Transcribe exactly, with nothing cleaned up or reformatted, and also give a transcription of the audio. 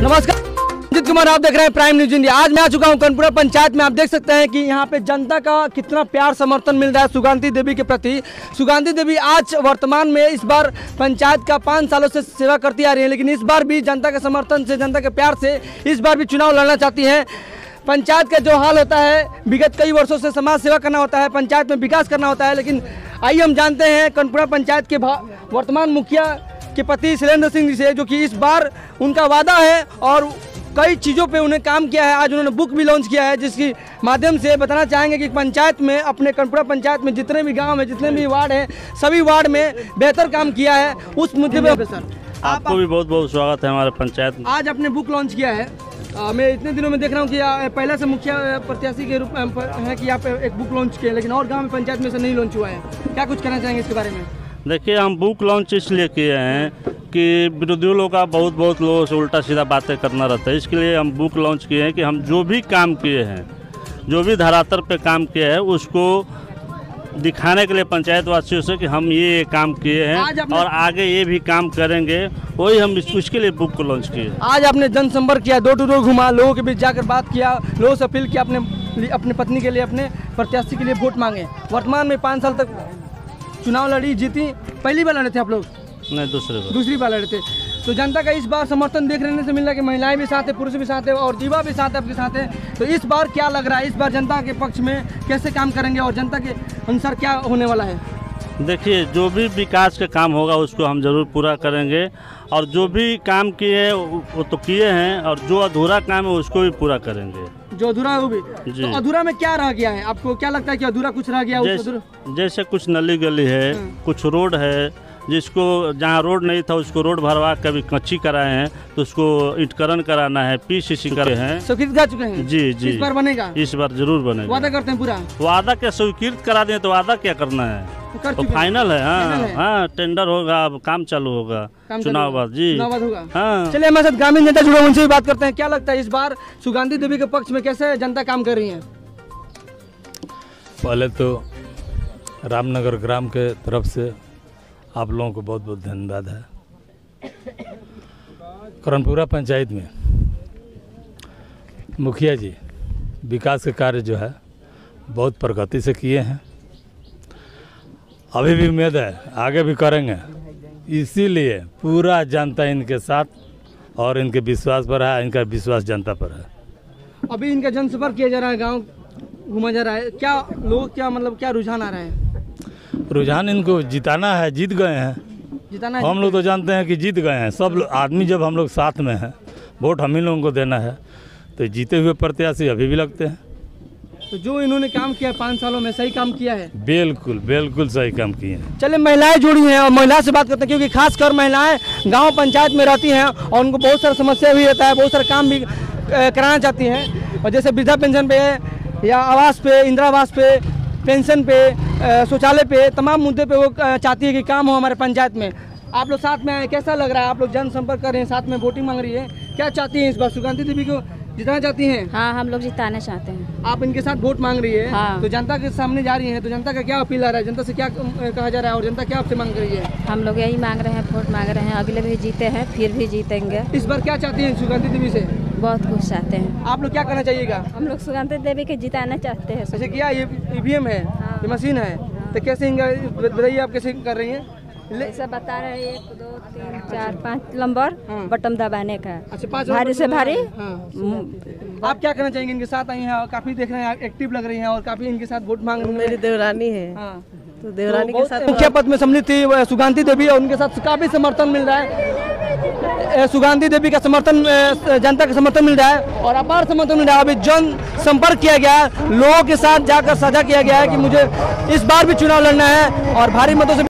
नमस्कार, अजीत कुमार, आप देख रहे हैं प्राइम न्यूज इंडिया। आज मैं आ चुका हूं कनपुरा पंचायत में। आप देख सकते हैं कि यहां पे जनता का कितना प्यार समर्थन मिल रहा है सुगंधी देवी के प्रति। सुगंधी देवी आज वर्तमान में इस बार पंचायत का पाँच सालों से सेवा करती आ रही है, लेकिन इस बार भी जनता के समर्थन से, जनता के प्यार से इस बार भी चुनाव लड़ना चाहती हैं। पंचायत का जो हाल होता है, विगत कई वर्षों से समाज सेवा करना होता है, पंचायत में विकास करना होता है, लेकिन आइए हम जानते हैं कनपुरा पंचायत के वर्तमान मुखिया के पति शैलेंद्र सिंह जी से, जो कि इस बार उनका वादा है और कई चीज़ों पे उन्हें काम किया है। आज उन्होंने बुक भी लॉन्च किया है, जिसकी माध्यम से बताना चाहेंगे कि पंचायत में, अपने कनपुरा पंचायत में जितने भी गांव में, जितने भी वार्ड हैं, सभी वार्ड में बेहतर काम किया है। उस मुद्दे पे सर आपको आप, भी बहुत बहुत स्वागत है हमारे पंचायत में। आज आपने बुक लॉन्च किया है। आ, मैं इतने दिनों में देख रहा हूँ कि आ, पहले से मुखिया प्रत्याशी के रूप में है कि आप एक बुक लॉन्च किए, लेकिन और गाँव में पंचायत में से नहीं लॉन्च हुआ है। क्या कुछ कहना चाहेंगे इसके बारे में? देखिए, हम बुक लॉन्च इसलिए किए हैं कि विरोधियों लोग का बहुत बहुत लोगों से उल्टा सीधा बातें करना रहता है। इसके लिए हम बुक लॉन्च किए हैं कि हम जो भी काम किए हैं, जो भी धरातल पे काम किए हैं, उसको दिखाने के लिए पंचायत वासियों से कि हम ये काम किए हैं और आगे ये भी काम करेंगे। वही हम इसके लिए बुक को लॉन्च किए। आज आपने जनसंपर्क किया, डोर टू डोर घुमा, लोगों के बीच जाकर बात किया, लोगों से अपील किया, अपने अपने पत्नी के लिए, अपने प्रत्याशी के लिए वोट मांगे। वर्तमान में पाँच साल तक चुनाव लड़ी, जीती। पहली बार लड़े थे आप लोग? नहीं, दूसरे बार दूसरी बार लड़े थे। तो जनता का इस बार समर्थन देख रहने से मिल रहा है कि महिलाएं भी साथ है, पुरुष भी साथ है और युवा भी साथ है, आपके साथ है। तो इस बार क्या लग रहा है, इस बार जनता के पक्ष में कैसे काम करेंगे और जनता के अनुसार क्या होने वाला है? देखिए, जो भी विकास का काम होगा उसको हम जरूर पूरा करेंगे, और जो भी काम किए हैं वो तो किए हैं, और जो अधूरा काम है उसको भी पूरा करेंगे। जो अधूरा है वो भी? तो अधूरा में क्या रह गया है? आपको क्या लगता है कि अधूरा कुछ रह गया? जैसे, जैसे कुछ नली गली है, कुछ रोड है, जिसको जहाँ रोड नहीं था उसको रोड भरवा कभी कच्ची कराए हैं, तो उसको ईंटकरण कराना है, पी सी सी करे हैं, स्वीकृत कर चुके हैं। जी जी, इस बार बनेगा? इस बार जरूर बनेगा। वादा करते हैं पूरा? वादा क्या, स्वीकृत करा दें तो वादा क्या करना है, तो फाइनल है। हाँ हाँ, टेंडर होगा, अब काम चालू होगा, चुनाव बाद जी होगा। हाँ, चलिए हमारे साथ ग्रामीण नेता जुड़े, उनसे भी बात करते हैं। क्या लगता है इस बार सुगंधी देवी के पक्ष में कैसे जनता काम कर रही है? पहले तो रामनगर ग्राम के तरफ से आप लोगों को बहुत बहुत धन्यवाद है। कनपुरा पंचायत में मुखिया जी विकास के कार्य जो है बहुत प्रगति से किए हैं। अभी भी उम्मीद है आगे भी करेंगे, इसीलिए पूरा जनता इनके साथ और इनके विश्वास पर है, इनका विश्वास जनता पर है। अभी इनका जनसंपर्क किया जा रहा है, गांव घूमा जा रहा है, क्या लोग, क्या मतलब क्या रुझान आ रहा है? रुझान इनको जिताना है, जीत गए हैं, जिताना हम लोग तो जानते हैं कि जीत गए हैं। सब आदमी जब हम लोग साथ में हैं, वोट हम ही लोगों को देना है, तो जीते हुए प्रत्याशी अभी भी लगते हैं। तो जो इन्होंने काम किया पाँच सालों में, सही काम किया है? बिल्कुल बिल्कुल सही काम किए हैं। चलिए महिलाएं जुड़ी हैं और महिला से बात करते हैं, क्योंकि खासकर महिलाएं गांव पंचायत में रहती हैं और उनको बहुत सारा समस्या भी रहता है, बहुत सारा काम भी कराना चाहती हैं। और जैसे वृद्धा पेंशन पे या आवास पे, इंदिरा आवास पे, पेंशन पे, शौचालय पे, तमाम मुद्दे पे वो चाहती है कि काम हो हमारे पंचायत में। आप लोग साथ में आए, कैसा लग रहा है? आप लोग जनसंपर्क कर रहे हैं, साथ में वोटिंग मांग रही है, क्या चाहती हैं इस बार? सुगंधी देवी को जिताना चाहती हैं? हाँ, हम लोग जिताना चाहते हैं। आप इनके साथ वोट मांग रही है? हाँ। तो जनता के सामने जा रही है, तो जनता का क्या अपील आ रहा है, जनता से क्या कहा जा रहा है और जनता क्या आपसे मांग रही है? हम लोग यही मांग रहे हैं, वोट मांग रहे हैं। अगले भी जीते हैं, फिर भी जीतेंगे। इस बार क्या चाहती हैं सुगंधी देवी से? बहुत कुछ चाहते हैं। आप लोग क्या करना चाहिएगा? हम लोग सुगंधी देवी के जिताना चाहते हैं। अच्छा, क्या ये ईवीएम है? हाँ। ये मशीन है? तो कैसे इनका बताइए, आप कैसे कर रही हैं? ऐसा बता रहे हैं, एक दो तीन चार पाँच नंबर बटन दबाने का। अच्छा, पाँच भारी से भारी। हाँ। आप क्या करना चाहेंगे? इनके साथ आई हैं और काफी देख रहे हैं एक्टिव लग रही हैं और काफी इनके साथ वोट मांग रही हैं। मेरी देवरानी है। हाँ। तो देवरानी तो के साथ मुखिया पद में सम्मिलित थी सुगंधी देवी और उनके साथ काफी समर्थन मिल रहा है। सुगंधी देवी का समर्थन, जनता का समर्थन मिल रहा है और अपार समर्थन मिल रहा है। अभी जन संपर्क किया गया है, लोगों के साथ जाकर साझा किया गया है कि मुझे इस बार भी चुनाव लड़ना है और भारी मतों से